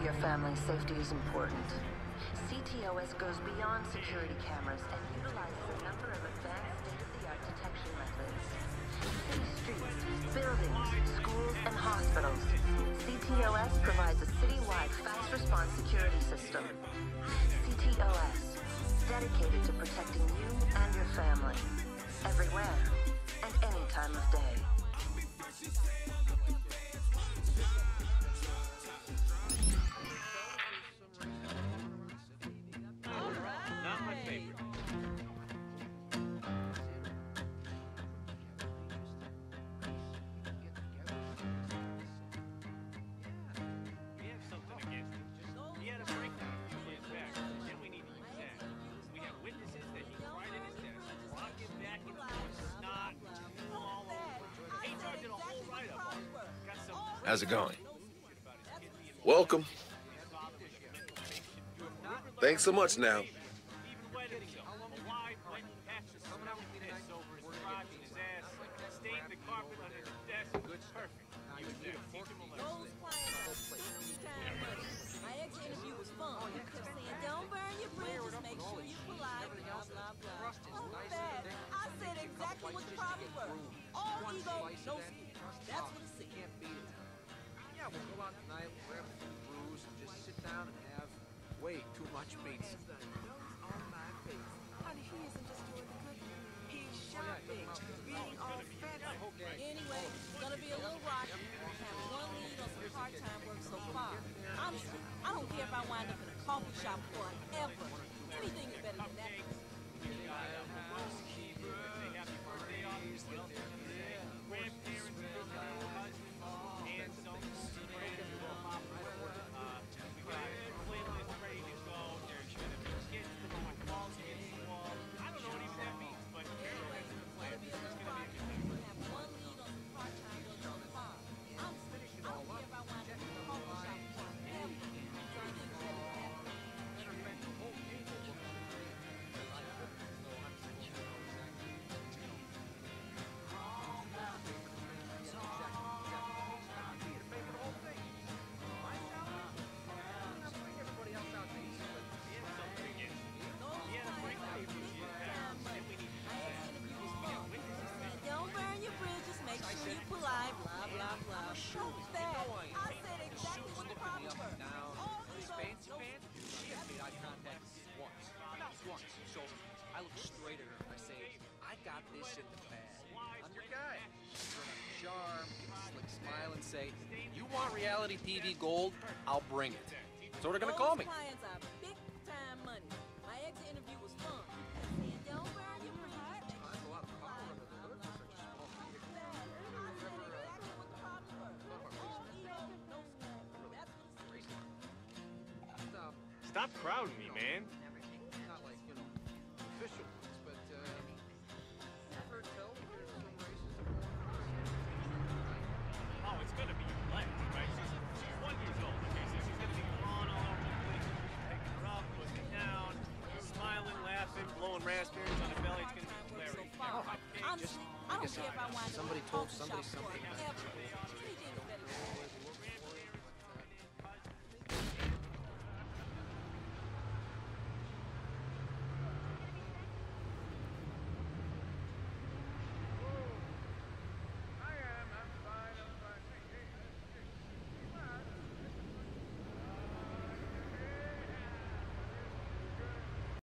your family's safety is important. CTOS goes beyond security cameras and utilizes a number of advanced state-of-the-art detection methods. City streets, buildings, schools, and hospitals. CTOS provides a citywide fast response security system. CTOS, dedicated to protecting you and your family, everywhere and any time of day. How's it going? Welcome. Thanks so much now. My ex-interview was fun. He kept saying, don't burn your bridges, make sure you polite, blah, blah, blah. Oh, bad. I said exactly what the problems were. All ego, no skill. That's what it seemed. Yeah, we'll go out tonight, we'll grab a few brews, and just sit down and have way too much pizza. Honey, he isn't just doing the cooking. He's shopping, being all fancy. Anyway, it's gonna be a little rocky. I have one lead on some part-time work so far. Honestly, I don't care if I wind up in a coffee shop forever. Anything is better than that. So I look straight at her and I say, I got this in the bag. I'm your guy. Turn up the charm, give a slick smile, and say, you want reality TV gold? I'll bring it. So they're gonna call me. Clients are big time money. My exit interview was fun. Saying, don't burn your bridges. There's a lot of power under the hood for such a small vehicle. I said exactly what the problems were. All ego, no skill. That's what it seemed. Stop crowding me, man. Not like, you know, official ones, but, I've heard tell there's some races that Oh, it's gonna be light, right? She's 1 year old, okay? So she's gonna be crawling all over the place. Picking her up, looking down, smiling, laughing, blowing raspberries on her belly. It's gonna be hilarious. So far. Honestly, I don't care if I wind up somebody in a told coffee somebody shop something. forever. Anything is better than that.